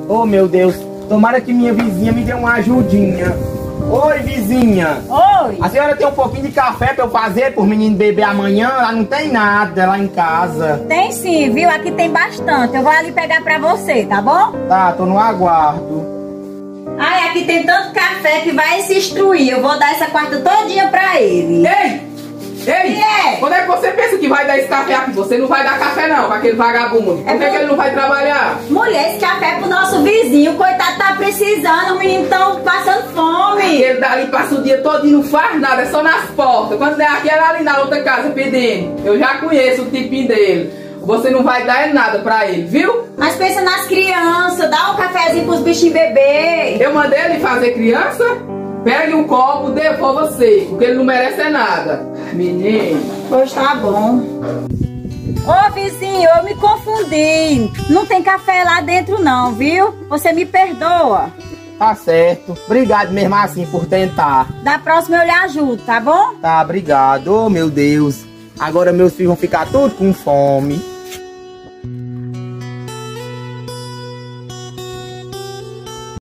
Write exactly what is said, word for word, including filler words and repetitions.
Oh, meu Deus. Tomara que minha vizinha me dê uma ajudinha. Oi, vizinha. Oi. A senhora tem um pouquinho de café pra eu fazer pro menino beber amanhã? Lá não tem nada lá em casa. Tem sim, viu? Aqui tem bastante. Eu vou ali pegar pra você, tá bom? Tá, tô no aguardo. Ai, aqui tem tanto café que vai se instruir. Eu vou dar essa quarta todinha pra ele. Ei! Ei! Que é? Quando é que você pensa que vai dar esse café aqui? Você não vai dar café não, pra aquele vagabundo. Por É que, por- que ele não vai trabalhar? Mulher, esse café é pro nosso vizinho. Coitado, tá precisando. Os meninos tão passando fome. Ele dali passa o dia todo e não faz nada, é só nas portas. Quando der aqui, era ali na outra casa pedindo. Eu já conheço o tipinho dele. Você não vai dar nada pra ele, viu? Mas pensa nas crianças. Dá um cafezinho pros bichinhos beber. Eu mandei ele fazer criança? Pegue um copo, devolva você, porque ele não merece é nada. Menino. Pois tá bom. Ô vizinho, eu me confundi. Não tem café lá dentro não, viu? Você me perdoa. Tá certo. Obrigado mesmo assim por tentar. Da próxima eu lhe ajudo, tá bom? Tá, obrigado. Oh, meu Deus. Agora meus filhos vão ficar todos com fome.